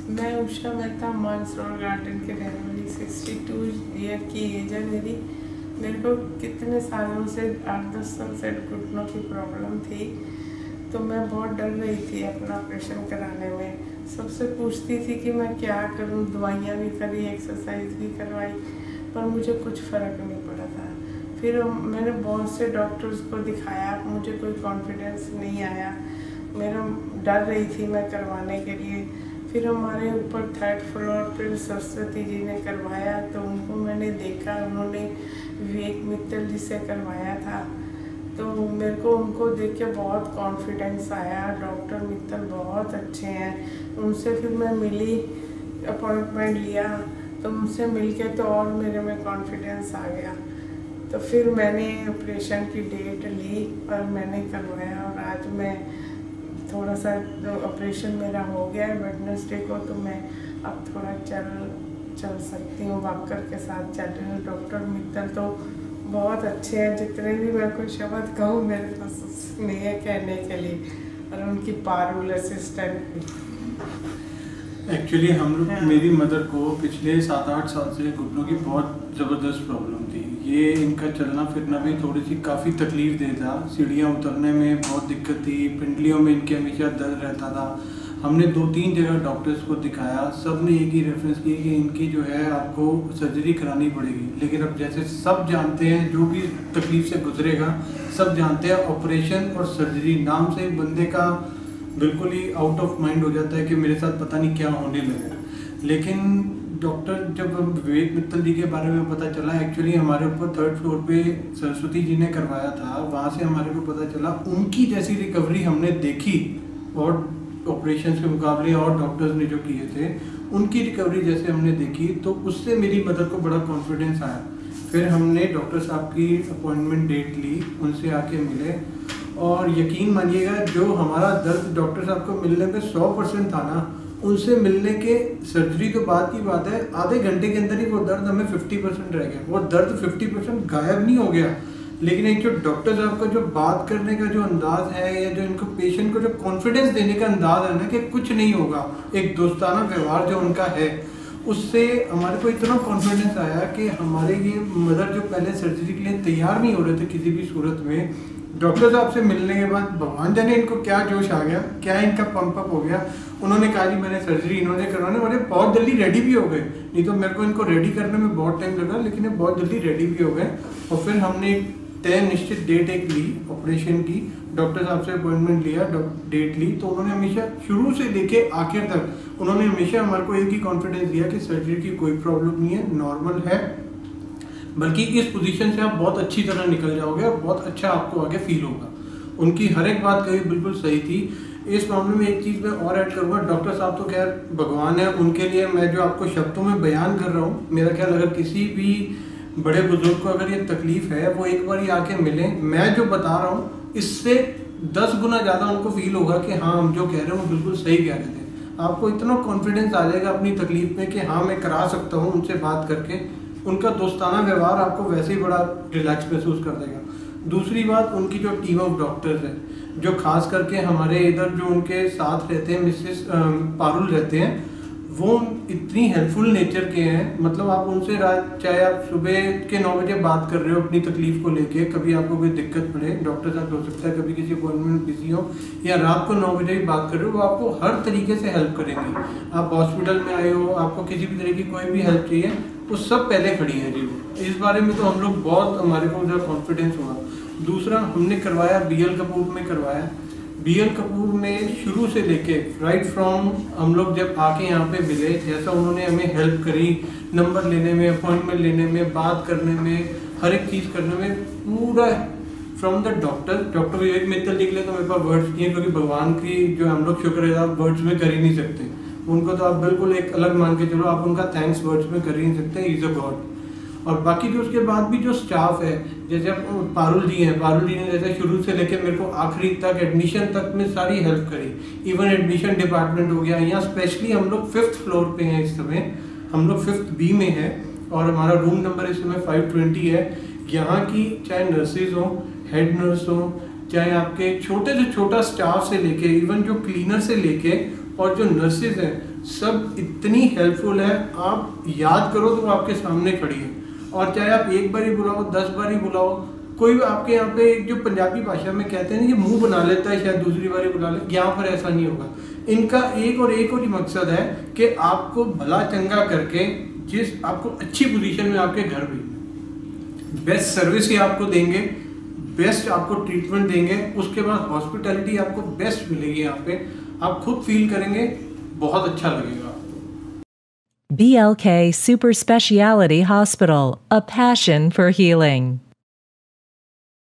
मैं उषा मेहता मानसरोवर गार्डन के रहने वाली 62 ईयर की एज है मेरी। मेरे को कितने सालों से 8-10 साल से घुटनों की प्रॉब्लम थी, तो मैं बहुत डर रही थी अपना ऑपरेशन कराने में। सबसे पूछती थी कि मैं क्या करूं, दवाइयाँ भी करी, एक्सरसाइज भी करवाई, पर मुझे कुछ फ़र्क नहीं पड़ा था। फिर मैंने बहुत से डॉक्टर्स को दिखाया, मुझे कोई कॉन्फिडेंस नहीं आया, मेरा डर रही थी मैं करवाने के लिए। फिर हमारे ऊपर 3rd फ्लोर पर सरस्वती जी ने करवाया, तो उनको मैंने देखा, उन्होंने विवेक मित्तल जी से करवाया था, तो मेरे को उनको देख के बहुत कॉन्फिडेंस आया। डॉक्टर मित्तल बहुत अच्छे हैं, उनसे फिर मैं मिली, अपॉइंटमेंट लिया, तो उनसे मिलके तो और मेरे में कॉन्फिडेंस आ गया। तो फिर मैंने ऑपरेशन की डेट ली और मैंने करवाया, और आज मैं थोड़ा सा ऑपरेशन मेरा हो गया है वेडनेसडे को, तो मैं अब थोड़ा चल सकती हूँ, वॉकर के साथ चल रही हूँ। डॉक्टर मित्तल तो बहुत अच्छे हैं, जितने भी मैं कोई शब्द कहूँ मेरे पास नहीं है कहने के लिए, और उनकी पारुल असिस्टेंट भी। एक्चुअली हम लोग, मेरी मदर को पिछले 7-8 साल से घुटनों की बहुत ज़बरदस्त प्रॉब्लम थी। ये इनका चलना फिरना भी थोड़ी सी काफ़ी तकलीफ दे था, सीढ़ियाँ उतरने में बहुत दिक्कत थी, पिंडलियों में इनके हमेशा दर्द रहता था। हमने 2-3 जगह डॉक्टर्स को दिखाया, सब ने एक ही रेफरेंस की कि इनकी जो है आपको सर्जरी करानी पड़ेगी। लेकिन अब जैसे सब जानते हैं, जो भी तकलीफ से गुजरेगा सब जानते हैं, ऑपरेशन और सर्जरी नाम से बंदे का बिल्कुल ही आउट ऑफ माइंड हो जाता है कि मेरे साथ पता नहीं क्या होने लगा। लेकिन डॉक्टर, जब विवेक मित्तल जी के बारे में पता चला, एक्चुअली हमारे ऊपर 3rd फ्लोर पे सरस्वती जी ने करवाया था, वहाँ से हमारे को पता चला उनकी जैसी रिकवरी हमने देखी, और ऑपरेशन के मुकाबले और डॉक्टर्स ने जो किए थे उनकी रिकवरी जैसे हमने देखी, तो उससे मेरी मदर को बड़ा कॉन्फिडेंस आया। फिर हमने डॉक्टर साहब की अपॉइंटमेंट डेट ली, उनसे आके मिले, और यकीन मानिएगा जो हमारा दर्द डॉक्टर साहब को मिलने पे 100% था ना, उनसे मिलने के सर्जरी तो बाद की बात है, आधे घंटे के अंदर ही वो दर्द हमें 50% रह गया। वो दर्द 50% गायब नहीं हो गया, लेकिन एक जो डॉक्टर साहब का जो बात करने का जो अंदाज है, या जो इनको पेशेंट को जो कॉन्फिडेंस देने का अंदाज है ना कि कुछ नहीं होगा, एक दोस्ताना व्यवहार जो उनका है, उससे हमारे को इतना कॉन्फिडेंस आया कि हमारे ये मदर जो पहले सर्जरी के लिए तैयार नहीं हो रहे थे किसी भी सूरत में, डॉक्टर साहब से मिलने के बाद भगवान जाने इनको क्या जोश आ गया, क्या इनका पंप अप हो गया। उन्होंने कहा जी मैंने सर्जरी इन्होंने करवाने वाले, बहुत जल्दी रेडी भी हो गए, नहीं तो मेरे को इनको रेडी करने में बहुत टाइम लगा, लेकिन ये बहुत जल्दी रेडी भी हो गए। और फिर हमने तय निश्चित डेट एक ली ऑपरेशन की, डॉक्टर साहब से अपॉइंटमेंट लिया, डेट ली, तो उन्होंने हमेशा शुरू से लेके आखिर तक उन्होंने हमेशा हमारे को एक ही कॉन्फिडेंस दिया कि सर्जरी की कोई प्रॉब्लम नहीं है, नॉर्मल है, बल्कि इस पोजीशन से आप बहुत अच्छी तरह निकल जाओगे और बहुत अच्छा आपको आगे फील होगा। उनकी हर एक बात कही बिल्कुल सही थी। इस मामले में एक चीज़ मैं और ऐड करूँगा, डॉक्टर साहब तो खैर भगवान है, उनके लिए मैं जो आपको शब्दों में बयान कर रहा हूँ, मेरा ख्याल अगर किसी भी बड़े बुजुर्ग को अगर ये तकलीफ है, वो एक बार ही आके मिलें, मैं जो बता रहा हूँ इससे 10 गुना ज़्यादा उनको फील होगा कि हाँ हम जो कह रहे हैं वो बिल्कुल सही कह रहे थे। आपको इतना कॉन्फिडेंस आ जाएगा अपनी तकलीफ में कि हाँ मैं करा सकता हूँ उनसे बात करके। उनका दोस्ताना व्यवहार आपको वैसे ही बड़ा रिलैक्स महसूस कर देगा। दूसरी बात, उनकी जो टीम ऑफ डॉक्टर्स है, जो खास करके हमारे इधर जो उनके साथ रहते हैं, मिसेस पारुल रहते हैं, वो इतनी हेल्पफुल नेचर के हैं। मतलब आप उनसे चाहे आप सुबह के 9 बजे बात कर रहे हो अपनी तकलीफ को लेके, कभी आपको कोई दिक्कत पड़े, डॉक्टर साहब हो सकता है कभी किसी अपॉइंटमेंट बिजी हो, या रात को 9 बजे ही बात कर रहे हो, वो आपको हर तरीके से हेल्प करेंगे। आप हॉस्पिटल में आए हो, आपको किसी भी तरह की कोई भी हेल्प चाहिए, वो सब पहले खड़ी है जी। इस बारे में तो हम लोग बहुत, हमारे को जो कॉन्फिडेंस हुआ। दूसरा, हमने करवाया BL कपूर में करवाया। BL कपूर में शुरू से लेके राइट फ्रॉम हम लोग जब आके यहाँ पे मिले, जैसा उन्होंने हमें हेल्प करी नंबर लेने में, अपॉइंटमेंट लेने में, बात करने में, हर एक चीज़ करने में, पूरा from the doctor Vivek Mittal ji के लिए तो मेरे पास वर्ड्स नहीं है, क्योंकि भगवान की जो हम लोग शुक्र है आप वर्ड्स में कर ही नहीं सकते। उनको तो आप बिल्कुल एक अलग मान के चलो, आप उनका थैंक्स वर्ड्स में कर ही नहीं सकते, इज अ गॉड। और बाकी जो उसके बाद भी जो स्टाफ है, जैसे पारुल जी हैं, पारुल जी ने जैसे शुरू से लेकर मेरे को आखिरी तक, एडमिशन तक में सारी हेल्प करी। इवन एडमिशन डिपार्टमेंट हो गया, यहाँ स्पेशली हम लोग 5th फ्लोर पे हैं इस समय, हम लोग 5th B में है, और हमारा रूम नंबर इस समय 520 है। यहाँ की चाहे नर्सेज हो, हेड नर्स हो, चाहे आपके छोटे से छोटा स्टाफ से लेके, इवन जो क्लीनर से लेके और जो नर्सेज हैं सब इतनी हेल्पफुल है, आप याद करो तो वो आपके सामने खड़ी है। और चाहे आप एक बार ही बुलाओ, 10 बार ही बुलाओ, कोई भी आपके यहाँ पे जो पंजाबी भाषा में कहते हैं ना, ये मुंह बना लेता है शायद दूसरी बार ही बुला ले, यहाँ पर ऐसा नहीं होगा। इनका एक और ही मकसद है कि आपको भला चंगा करके जिस आपको अच्छी पोजीशन में आपके घर भेजना, बेस्ट सर्विस ही आपको देंगे, बेस्ट आपको ट्रीटमेंट देंगे, उसके बाद हॉस्पिटैलिटी आपको बेस्ट मिलेगी। यहाँ पे आप खुद फील करेंगे, बहुत अच्छा लगेगा। BLK Super Speciality Hospital, a passion for healing.